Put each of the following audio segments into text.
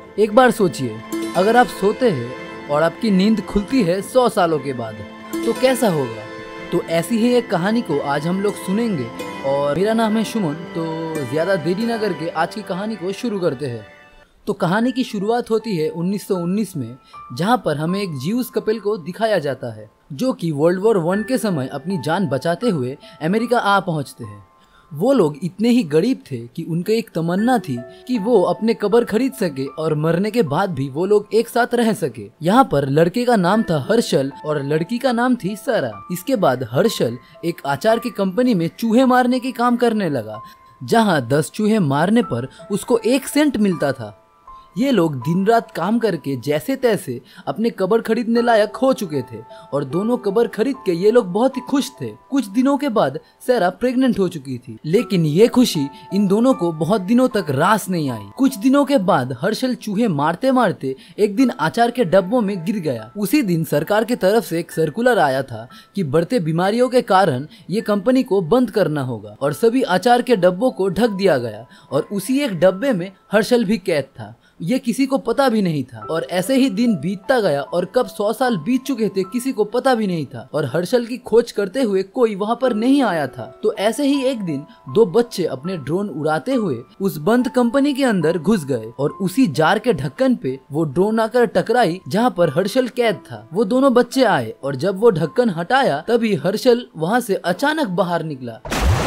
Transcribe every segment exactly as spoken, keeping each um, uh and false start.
एक बार सोचिए, अगर आप सोते हैं और आपकी नींद खुलती है सौ सालों के बाद तो कैसा होगा। तो ऐसी ही एक कहानी को आज हम लोग सुनेंगे और मेरा नाम है सुमन। तो ज़्यादा देरी न करके आज की कहानी को शुरू करते हैं। तो कहानी की शुरुआत होती है उन्नीस सौ उन्नीस में, जहां पर हमें एक ज्यूस कपल को दिखाया जाता है जो कि वर्ल्ड वॉर वन के समय अपनी जान बचाते हुए अमेरिका आ पहुंचते हैं। वो लोग इतने ही गरीब थे कि उनके एक तमन्ना थी कि वो अपने कब्र खरीद सके और मरने के बाद भी वो लोग एक साथ रह सके। यहाँ पर लड़के का नाम था हर्षल और लड़की का नाम थी सारा। इसके बाद हर्षल एक आचार की कंपनी में चूहे मारने के काम करने लगा, जहाँ दस चूहे मारने पर उसको एक सेंट मिलता था। ये लोग दिन रात काम करके जैसे तैसे अपने कब्र खरीदने लायक हो चुके थे और दोनों कब्र खरीद के ये लोग बहुत ही खुश थे। कुछ दिनों के बाद सारा प्रेग्नेंट हो चुकी थी, लेकिन ये खुशी इन दोनों को बहुत दिनों तक रास नहीं आई। कुछ दिनों के बाद हर्षल चूहे मारते मारते एक दिन अचार के डब्बों में गिर गया। उसी दिन सरकार की तरफ से एक सर्कुलर आया था कि बढ़ते बीमारियों के कारण ये कंपनी को बंद करना होगा और सभी अचार के डब्बों को ढक दिया गया और उसी एक डब्बे में हर्षल भी कैद था। ये किसी को पता भी नहीं था और ऐसे ही दिन बीतता गया और कब सौ साल बीत चुके थे किसी को पता भी नहीं था और हर्षल की खोज करते हुए कोई वहाँ पर नहीं आया था। तो ऐसे ही एक दिन दो बच्चे अपने ड्रोन उड़ाते हुए उस बंद कंपनी के अंदर घुस गए और उसी जार के ढक्कन पे वो ड्रोन आकर टकराई जहाँ पर हर्षल कैद था। वो दोनों बच्चे आए और जब वो ढक्कन हटाया तभी हर्षल वहाँ से अचानक बाहर निकला।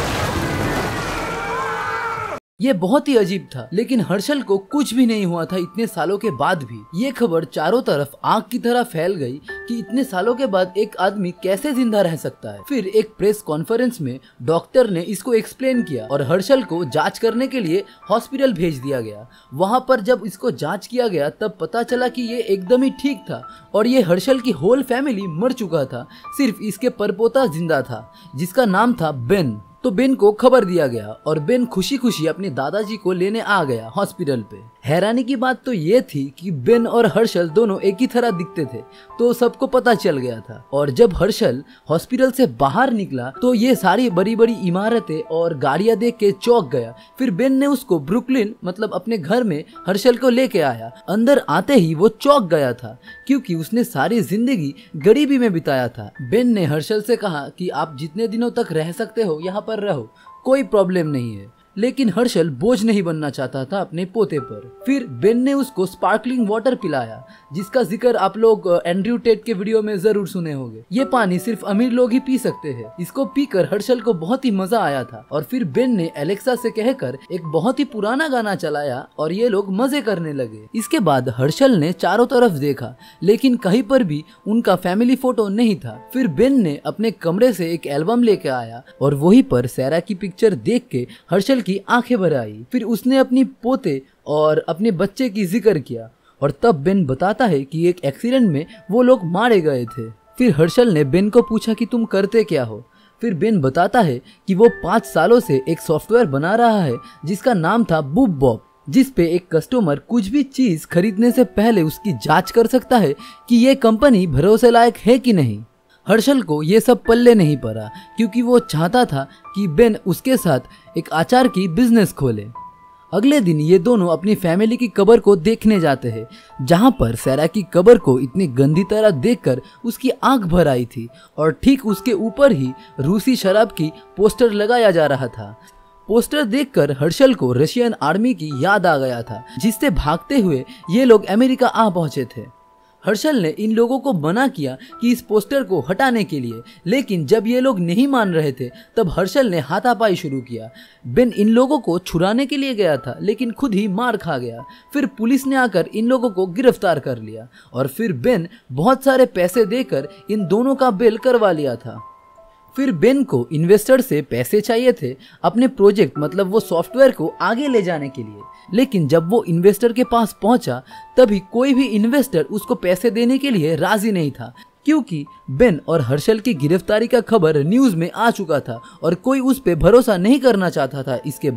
ये बहुत ही अजीब था, लेकिन हर्षल को कुछ भी नहीं हुआ था इतने सालों के बाद भी। ये खबर चारों तरफ आग की तरह फैल गई कि इतने सालों के बाद एक आदमी कैसे जिंदा रह सकता है। फिर एक प्रेस कॉन्फ्रेंस में डॉक्टर ने इसको एक्सप्लेन किया और हर्षल को जांच करने के लिए हॉस्पिटल भेज दिया गया। वहाँ पर जब इसको जांच किया गया तब पता चला कि ये एकदम ही ठीक था और ये हर्षल की होल फैमिली मर चुका था, सिर्फ इसके परपोता जिंदा था जिसका नाम था बेन। तो बेन को खबर दिया गया और बेन खुशी खुशी अपने दादाजी को लेने आ गया हॉस्पिटल पे। हैरानी की बात तो ये थी कि बेन और हर्षल दोनों एक ही तरह दिखते थे, तो सबको पता चल गया था। और जब हर्षल हॉस्पिटल से बाहर निकला तो ये सारी बड़ी बड़ी इमारतें और गाड़ियां देख के चौंक गया। फिर बेन ने उसको ब्रुकलिन मतलब अपने घर में हर्षल को लेके आया। अंदर आते ही वो चौंक गया था क्योंकि उसने सारी जिंदगी गरीबी में बिताया था। बेन ने हर्षल से कहा कि आप जितने दिनों तक रह सकते हो यहाँ पर रहो, कोई प्रॉब्लम नहीं है। लेकिन हर्षल बोझ नहीं बनना चाहता था अपने पोते पर। फिर बेन ने उसको स्पार्कलिंग वाटर पिलाया, जिसका जिक्र आप लोग एंड्रयू टेट के वीडियो में जरूर सुने होंगे। ये पानी सिर्फ अमीर लोग ही पी सकते हैं। इसको पीकर हर्षल को बहुत ही मजा आया था और फिर बेन ने एलेक्सा से कहकर एक बहुत ही पुराना गाना चलाया और ये लोग मजे करने लगे। इसके बाद हर्षल ने चारों तरफ देखा, लेकिन कहीं पर भी उनका फैमिली फोटो नहीं था। फिर बेन ने अपने कमरे से एक एल्बम लेके आया और वहीं पर सारा की पिक्चर देख के हर्षल की आंखें भर आई। फिर उसने अपनी पोते और अपने बच्चे की जिक्र किया और तब बेन बताता है कि एक एक्सीडेंट में वो लोग मारे गए थे। फिर हर्षल ने बेन को पूछा कि तुम करते क्या हो। फिर बेन बताता है कि वो पाँच सालों से एक सॉफ्टवेयर बना रहा है जिसका नाम था बूब बॉब, जिस पे एक कस्टमर कुछ भी चीज खरीदने से पहले उसकी जांच कर सकता है कि ये कंपनी भरोसे लायक है कि नहीं। हर्षल को ये सब पल्ले नहीं पड़ा क्योंकि वो चाहता था कि बेन उसके साथ एक आचार की बिजनेस खोले। अगले दिन ये दोनों अपनी फैमिली की कब्र को देखने जाते हैं, जहां पर सारा की कब्र को इतनी गंदी तरह देखकर उसकी आंख भर आई थी और ठीक उसके ऊपर ही रूसी शराब की पोस्टर लगाया जा रहा था। पोस्टर देखकर हर्षल को रशियन आर्मी की याद आ गया था, जिससे भागते हुए ये लोग अमेरिका आ पहुंचे थे। हर्षल ने इन लोगों को मना किया कि इस पोस्टर को हटाने के लिए, लेकिन जब ये लोग नहीं मान रहे थे तब हर्षल ने हाथापाई शुरू किया। बेन इन लोगों को छुड़ाने के लिए गया था, लेकिन खुद ही मार खा गया। फिर पुलिस ने आकर इन लोगों को गिरफ्तार कर लिया और फिर बेन बहुत सारे पैसे देकर इन दोनों का बेल करवा लिया था। फिर बेन को इन्वेस्टर से पैसे चाहिए थे अपने प्रोजेक्ट मतलब वो सॉफ्टवेयर को आगे ले जाने के लिए, लेकिन जब वो इन्वेस्टर के पास पहुंचा तभी कोई भी इन्वेस्टर उसको पैसे देने के लिए राजी नहीं था, क्योंकि बेन और हर्षल की गिरफ्तारी का खबर न्यूज में आ चुका था और कोई उस पे भरोसा नहीं करना चाहता था। इसके बाद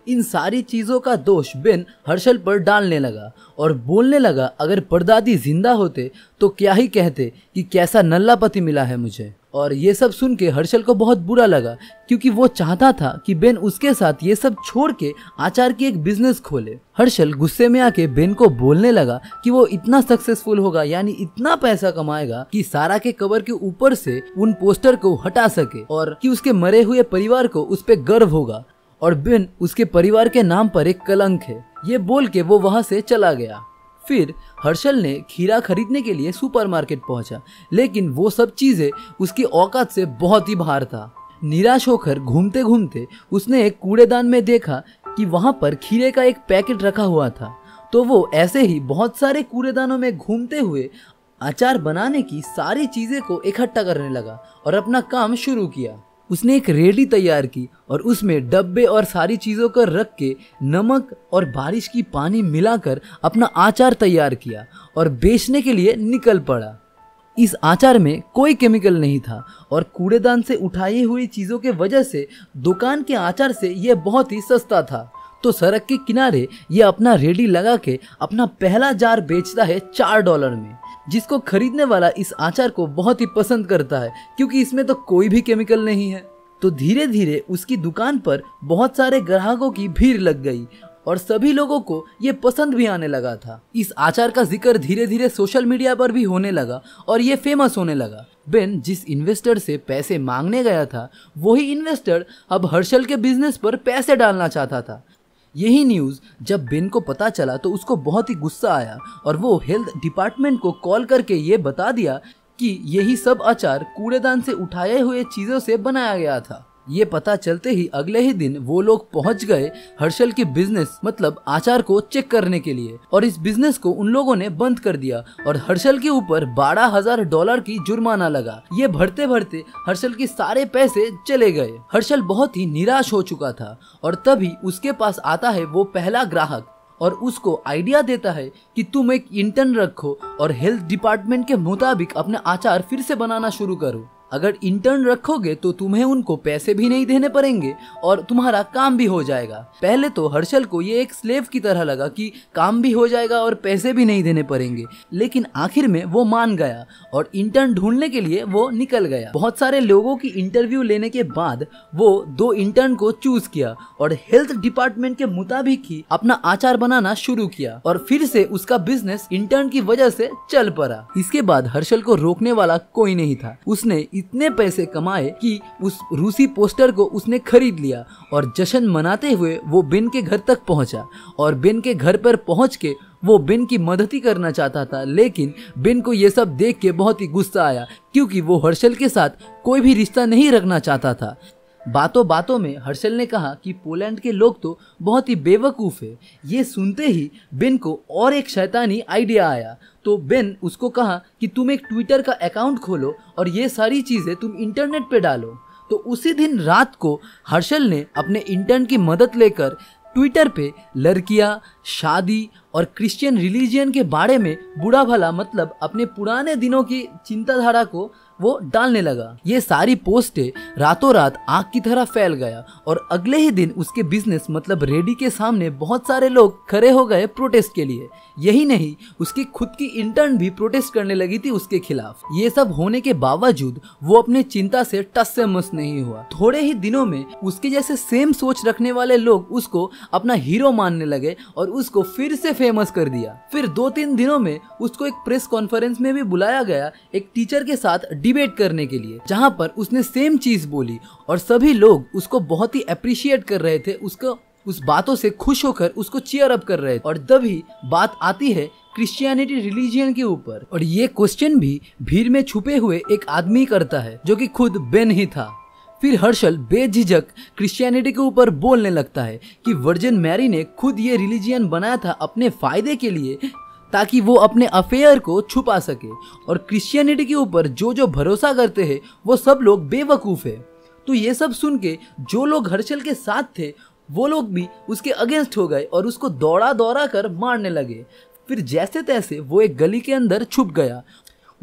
इन सारी चीजों का दोष बेन हर्षल पर डालने लगा और बोलने लगा, अगर परदादी जिंदा होते तो क्या ही कहते कि कैसा नल्ला पति मिला है मुझे। और ये सब सुन के हर्षल को बहुत बुरा लगा, क्योंकि वो चाहता था कि बेन उसके साथ ये सब छोड़ के आचार की एक बिजनेस खोले। हर्षल गुस्से में आके बेन को बोलने लगा कि वो इतना सक्सेसफुल होगा, यानी इतना पैसा कमाएगा कि सारा के कवर के ऊपर से उन पोस्टर को हटा सके और कि उसके मरे हुए परिवार को उस पर गर्व होगा और बेन उसके परिवार के नाम पर एक कलंक है। ये बोल के वो वहां से चला गया। फिर हर्षल ने खीरा खरीदने के लिए सुपरमार्केट पहुंचा, लेकिन वो सब चीजें उसकी औकात से बहुत ही बाहर था। निराश होकर घूमते घूमते उसने एक कूड़ेदान में देखा कि वहां पर खीरे का एक पैकेट रखा हुआ था। तो वो ऐसे ही बहुत सारे कूड़ेदानों में घूमते हुए अचार बनाने की सारी चीजें को इकट्ठा करने लगा और अपना काम शुरू किया। उसने एक रेडी तैयार की और उसमें डब्बे और सारी चीजों को रख के नमक और बारिश की पानी मिलाकर अपना आचार तैयार किया और बेचने के लिए निकल पड़ा। इस आचार में कोई केमिकल नहीं था और कूड़ेदान से उठाई हुई चीजों के वजह से दुकान के आचार से यह बहुत ही सस्ता था। तो सड़क के किनारे ये अपना रेडी लगा के अपना पहला जार बेचता है चार डॉलर में, जिसको खरीदने वाला इस आचार को बहुत ही पसंद करता है क्योंकि इसमें तो कोई भी केमिकल नहीं है। तो धीरे धीरे उसकी दुकान पर बहुत सारे ग्राहकों की भीड़ लग गई और सभी लोगों को ये पसंद भी आने लगा था। इस आचार का जिक्र धीरे धीरे सोशल मीडिया पर भी होने लगा और ये फेमस होने लगा। बेन जिस इन्वेस्टर से पैसे मांगने गया था, वही इन्वेस्टर अब हर्षल के बिजनेस पर पैसे डालना चाहता था। यही न्यूज़ जब बेन को पता चला तो उसको बहुत ही गुस्सा आया और वो हेल्थ डिपार्टमेंट को कॉल करके ये बता दिया कि यही सब अचार कूड़ेदान से उठाए हुए चीज़ों से बनाया गया था। ये पता चलते ही अगले ही दिन वो लोग पहुंच गए हर्षल के बिजनेस मतलब आचार को चेक करने के लिए और इस बिजनेस को उन लोगों ने बंद कर दिया और हर्षल के ऊपर बारह हजार डॉलर की जुर्माना लगा। ये भरते भरते हर्षल के सारे पैसे चले गए। हर्षल बहुत ही निराश हो चुका था और तभी उसके पास आता है वो पहला ग्राहक और उसको आइडिया देता है कि तुम एक इंटर्न रखो और हेल्थ डिपार्टमेंट के मुताबिक अपना आचार फिर से बनाना शुरू करो। अगर इंटर्न रखोगे तो तुम्हें उनको पैसे भी नहीं देने पड़ेंगे और तुम्हारा काम भी हो जाएगा। पहले तो हर्षल को ये एक स्लेव की तरह लगा कि काम भी हो जाएगा और पैसे भी नहीं देने पड़ेंगे, लेकिन आखिर में वो मान गया और इंटर्न ढूंढने के लिए वो निकल गया। बहुत सारे लोगों की इंटरव्यू लेने के बाद वो दो इंटर्न को चूज किया और हेल्थ डिपार्टमेंट के मुताबिक ही अपना आचार बनाना शुरू किया और फिर से उसका बिजनेस इंटर्न की वजह से चल पड़ा। इसके बाद हर्षल को रोकने वाला कोई नहीं था। उसने इतने पैसे कमाए कि उस रूसी पोस्टर को उसने खरीद लिया और जश्न मनाते हुए वो बेन के घर तक पहुंचा और बेन के घर पर पहुंच के वो बेन की मदद ही करना चाहता था, लेकिन बेन को ये सब देख के बहुत ही गुस्सा आया क्योंकि वो हर्षल के साथ कोई भी रिश्ता नहीं रखना चाहता था। बातों बातों में हर्षल ने कहा कि पोलैंड के लोग तो बहुत ही बेवकूफ है। ये सुनते ही बेन को और एक शैतानी आइडिया आया। तो बेन उसको कहा कि तुम एक ट्विटर का अकाउंट खोलो और ये सारी चीजें तुम इंटरनेट पे डालो। तो उसी दिन रात को हर्षल ने अपने इंटर्न की मदद लेकर ट्विटर पे लड़कियां, शादी और क्रिश्चियन रिलीजियन के बारे में बुरा भला मतलब अपने पुराने दिनों की चिंताधारा को वो डालने लगा। ये सारी पोस्टें रातों रात आग की तरह फैल गया और अगले ही दिन उसके बिजनेस मतलब रेडी के सामने बहुत सारे लोग खड़े हो गए प्रोटेस्ट के लिए। यही नहीं, उसकी खुद की इंटर्न भी प्रोटेस्ट करने लगी थी उसके खिलाफ। ये सब होने के बावजूद वो अपने चिंता से टस से मस नहीं हुआ। थोड़े ही दिनों में उसके जैसे सेम सोच रखने वाले लोग उसको अपना हीरो मानने लगे और उसको फिर से फेमस कर दिया। फिर दो तीन दिनों में उसको एक प्रेस कॉन्फ्रेंस में भी बुलाया गया एक टीचर के साथ डिबेट करने के लिए, जहां पर उसने सेम चीज बोली और सभी लोग उसको बहुत ही अप्रिशिएट कर रहे थे। उसको उस बातों से खुश होकर उसको चीयर अप कर रहे थे। और तभी बात आती है क्रिश्चियनिटी रिलीजियन के ऊपर और ये क्वेश्चन भी भीड़ में छुपे हुए एक आदमी करता है जो कि खुद बेन ही था। फिर हर्षल बेझिझक क्रिश्चियनिटी के ऊपर बोलने लगता है कि वर्जिन मैरी ने खुद ये रिलीजियन बनाया था अपने फायदे के लिए ताकि वो अपने अफेयर को छुपा सके और क्रिश्चियनिटी के ऊपर जो जो भरोसा करते हैं वो सब लोग बेवकूफ़ है। तो ये सब सुन के जो लोग हर्षल के साथ थे वो लोग भी उसके अगेंस्ट हो गए और उसको दौड़ा दौड़ा कर मारने लगे। फिर जैसे तैसे वो एक गली के अंदर छुप गया।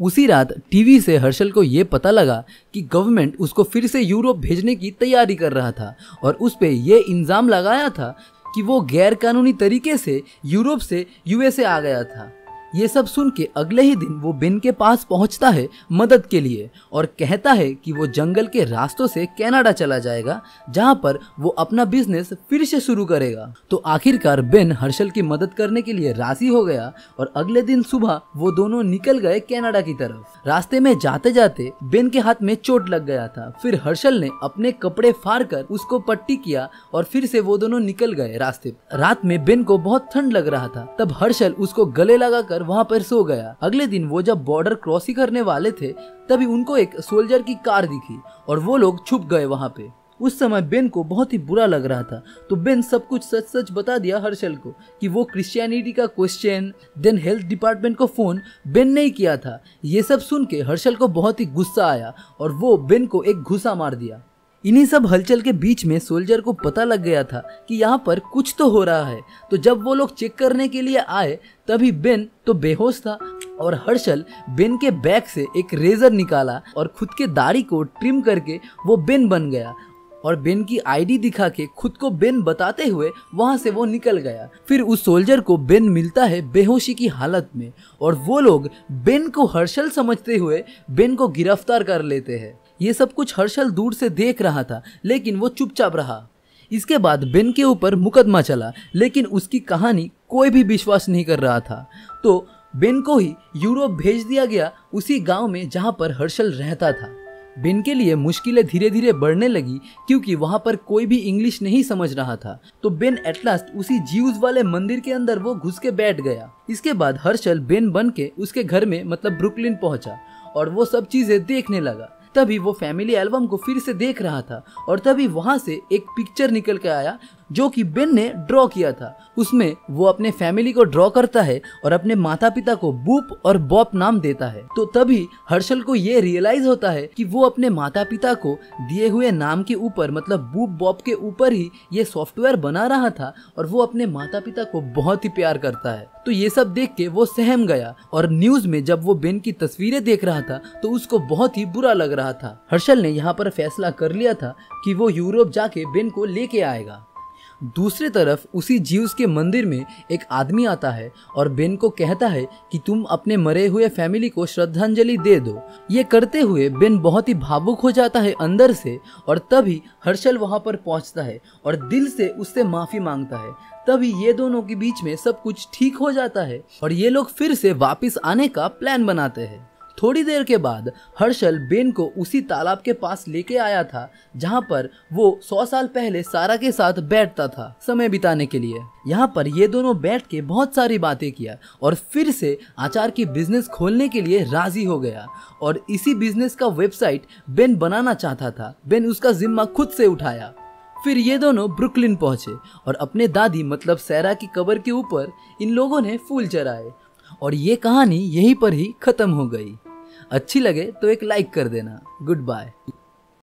उसी रात टीवी से हर्षल को ये पता लगा कि गवर्नमेंट उसको फिर से यूरोप भेजने की तैयारी कर रहा था और उस पे ये इल्जाम लगाया था कि वो गैर कानूनी तरीके से यूरोप से यूएसए आ गया था। ये सब सुन के अगले ही दिन वो बेन के पास पहुंचता है मदद के लिए और कहता है कि वो जंगल के रास्तों से कनाडा चला जाएगा जहां पर वो अपना बिजनेस फिर से शुरू करेगा। तो आखिरकार बेन हर्षल की मदद करने के लिए राजी हो गया और अगले दिन सुबह वो दोनों निकल गए कनाडा की तरफ। रास्ते में जाते जाते बेन के हाथ में चोट लग गया था। फिर हर्षल ने अपने कपड़े फाड़ कर उसको पट्टी किया और फिर से वो दोनों निकल गए रास्ते। रात में बेन को बहुत ठंड लग रहा था, तब हर्षल उसको गले लगाकर वहां पर सो गया। अगले दिन वो जब बॉर्डर क्रॉस ही करने वाले थे तभी उनको एक सोल्जर की कार दिखी और वो लोग छुप गए वहां पे। उस समय बेन को बहुत ही बुरा लग रहा था, तो बेन सब कुछ सच सच बता दिया हर्षल को कि वो क्रिश्चियनिटी का क्वेश्चन, देन हेल्थ डिपार्टमेंट को फोन बेन ने ही किया था। ये सब सुन के हर्षल को बहुत ही गुस्सा आया और वो बेन को एक घुसा मार दिया। इन्हीं सब हलचल के बीच में सोल्जर को पता लग गया था कि यहाँ पर कुछ तो हो रहा है। तो जब वो लोग चेक करने के लिए आए तभी बेन तो बेहोश था और हर्षल बेन के बैग से एक रेजर निकाला और खुद के दाढ़ी को ट्रिम करके वो बेन बन गया और बेन की आईडी दिखा के खुद को बेन बताते हुए वहां से वो निकल गया। फिर उस सोल्जर को बेन मिलता है बेहोशी की हालत में और वो लोग बेन को हर्षल समझते हुए बेन को गिरफ्तार कर लेते हैं। ये सब कुछ हर्षल दूर से देख रहा था लेकिन वो चुपचाप रहा। इसके बाद बेन के ऊपर मुकदमा चला लेकिन उसकी कहानी कोई भी विश्वास नहीं कर रहा था। तो बेन को ही यूरोप भेज दिया गया, उसी गांव में जहां पर हर्षल रहता था। बेन के लिए मुश्किलें धीरे धीरे बढ़ने लगी क्योंकि वहां पर कोई भी इंग्लिश नहीं समझ रहा था। तो बेन एट लास्ट उसी ज्यूज वाले मंदिर के अंदर वो घुस के बैठ गया। इसके बाद हर्षल बेन बन के उसके घर में मतलब ब्रुकलिन पहुंचा और वो सब चीजें देखने लगा। तभी वो फैमिली एल्बम को फिर से देख रहा था और तभी वहां से एक पिक्चर निकल के आया जो कि बेन ने ड्रॉ किया था। उसमें वो अपने फैमिली को ड्रॉ करता है और अपने माता पिता को बूप और बॉप नाम देता है। तो तभी हर्षल को ये रियलाइज होता है कि वो अपने माता पिता को दिए हुए नाम के ऊपर मतलब बूप बॉप के ऊपर ही ये सॉफ्टवेयर बना रहा था और वो अपने माता पिता को बहुत ही प्यार करता है। तो ये सब देख के वो सहम गया और न्यूज में जब वो बेन की तस्वीरें देख रहा था तो उसको बहुत ही बुरा लग रहा था। हर्षल ने यहाँ पर फैसला कर लिया था कि वो यूरोप जाके बेन को लेके आएगा। दूसरी तरफ उसी ज्यूस के मंदिर में एक आदमी आता है और बेन को कहता है कि तुम अपने मरे हुए फैमिली को श्रद्धांजलि दे दो। ये करते हुए बेन बहुत ही भावुक हो जाता है अंदर से और तभी हर्षल वहां पर पहुंचता है और दिल से उससे माफी मांगता है। तभी ये दोनों के बीच में सब कुछ ठीक हो जाता है और ये लोग फिर से वापस आने का प्लान बनाते हैं। थोड़ी देर के बाद हर्षल बेन को उसी तालाब के पास लेके आया था जहां पर वो सौ साल पहले सारा के साथ बैठता था समय बिताने के लिए। यहाँ पर ये दोनों बैठ के बहुत सारी बातें किया और फिर से आचार की बिजनेस खोलने के लिए राजी हो गया और इसी बिजनेस का वेबसाइट बेन बनाना चाहता था। बेन उसका जिम्मा खुद से उठाया। फिर ये दोनों ब्रुकलिन पहुंचे और अपने दादी मतलब सैरा की कब्र के ऊपर इन लोगों ने फूल चढ़ाए और ये कहानी यहीं पर ही खत्म हो गई। अच्छी लगे तो एक लाइक कर देना। Good bye.